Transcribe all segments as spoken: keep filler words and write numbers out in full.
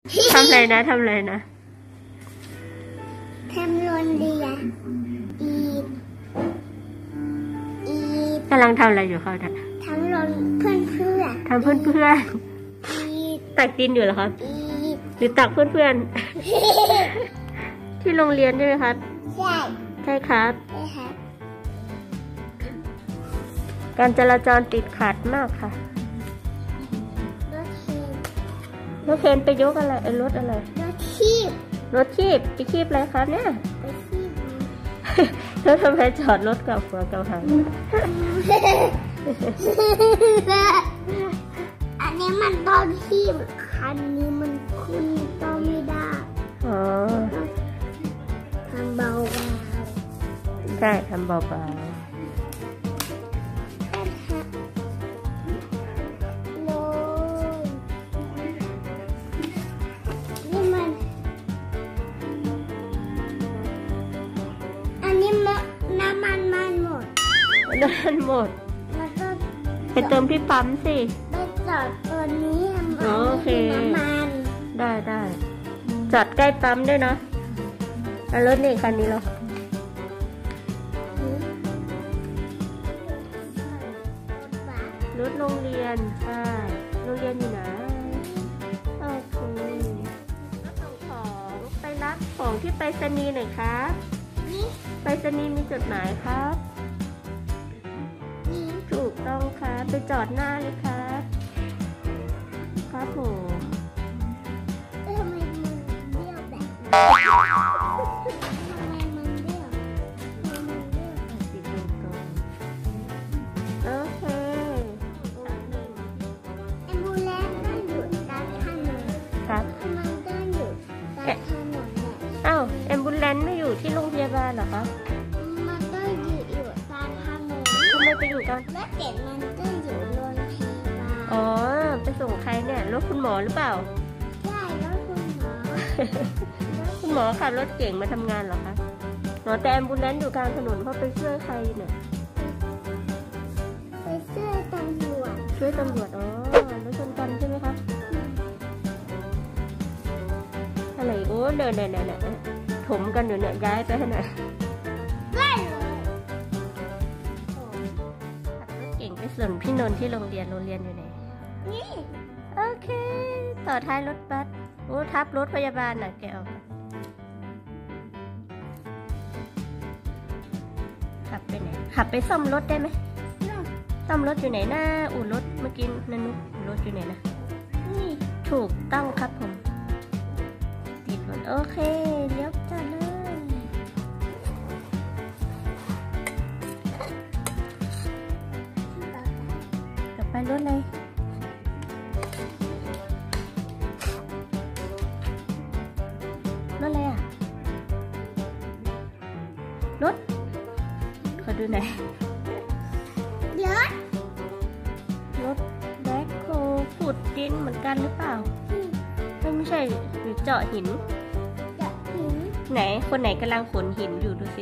ทำอะไรนะทำอะไรนะทำโรงเรียนอีอีกำลังทำอะไรอยู่เขาเนี่ยทำโรงเพื่อนเพื่อนทำเพื่อนเพื่อนตักดินอยู่เหรอครับหรือตักเพื่อนเพื่อนที่โรงเรียนใช่ไหมครับใช่ใช่ครับใช่ครับการจราจรติดขัดมากค่ะรถเคนรถเคนไปยกอะไรไอ้รถอะไรรถคีบรถคีบไปคีบอะไรครับเนี่ยไปคีบแล้วทำไมจอดรถกับหัวกับหางอันนี้มันต้องคีบคันนี้มันขึ้นต้องไม่ได้อ๋อทำเบาๆใช่ทำเบาๆน้ำมันมันหมดน้ำมันหมดไปเติมที่ปั๊มสิไปจอดตัวนี้โอเคน้ำมันได้ได้จอดใกล้ปั๊มด้วยเนาะรถนี่คันนี้เหรอรถโรงเรียนใช่โรงเรียนอยู่ไหนโอเครถส่งของไปรับของที่ไปรษณีย์หน่อยครับไปรษณีย์มีจดหมายครับถูกต้องครับไปจอดหน้าเลยครับครับผมทำไมมันเบี้ยวแบบทำไมมันเบี้ยวทำไมมันเบี้ยวติดตรงตรงโอเคแอมบูเลนก็อยู่กลางถนนครับมันก็อยู่กลางถนนแหละอ้าวแอมบูเลนไม่อยู่ที่โรงพยาบาลเหรอครับมันก็อยู่อยู่กลางถนนทำไมไปอยู่กันรถเก๋งมันก็อยู่โรงพยาบาลอ๋อไปส่งใครเนี่ยรถคุณหมอหรือเปล่าใช่รถคุณหมอคุณหมอขับรถเก๋งมาทำงานเหรอคะหมอแต่แอมบูเลนอยู่กลางถนนเพราะไปช่วยใครเนี่ยไปช่วยตำรวจช่วยตำรวจอ๋อรถชนกันใช่ไหมครับอะไรโอ้เดินเดินเดินเดินถมกันอยู่เนี่ยย้ายไปให้หน่อยได้เลยขับรถเก่งไปส่วนพี่นนท์ที่โรงเรียนโรงเรียนอยู่ไหนนี่โอเคต่อท้ายรถบัสโอ้ทับรถพยาบาลน่ะแกเอาขับไปไหนขับไปซ่อมรถได้ไหมซ่อมรถอยู่ไหนหน้าอู่รถเมื่อกี้นันนุรถอยู่ไหนนะนี่ถูกต้องครับผมติดหมดโอเคเลี้ยวจ้าเลยกลับไปรถเลยรถอะไรอ่ะรถขอดูหน่อยรถรถแบ็คโฮขุดดินเหมือนกันหรือเปล่าไม่ใช่หรือเจาะหินเจาะหินไหนคนไหนกำลังขนหินอยู่ดูสิ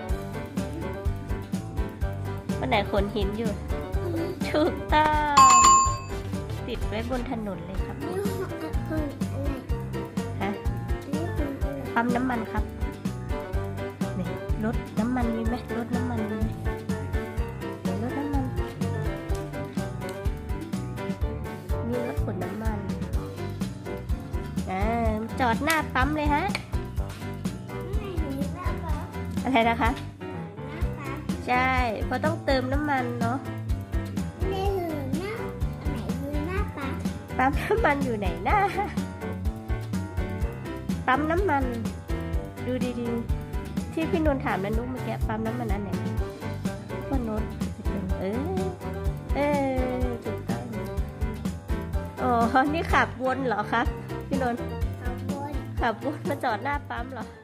คนไหนขนหินอยู่ถูกต้องติดไว้บนถนนเลยครับฮะปั๊มน้ำมันครับนี่รถน้ำมันมีไหมรถน้ำมันมีไหมรถน้ำมันมีรถขนน้ำมันอ่าจอดหน้าปั๊มเลยฮะอะไรนะคะใช่เพราะต้องเติมน้ำมันเนาะปั๊มน้ำมันอยู่ไหนหน้าปั๊มน้ำมันดูดีๆที่พี่นนท์ถามนันนุ๊กเมื่อกี้ปั๊มน้ำมันอันไหนพ่อนนท์เออเออถูกต้องอ๋อนี่ขับวนเหรอครับพี่นนท์ขับวนขับวนมาจอดหน้าปั๊มเหรอ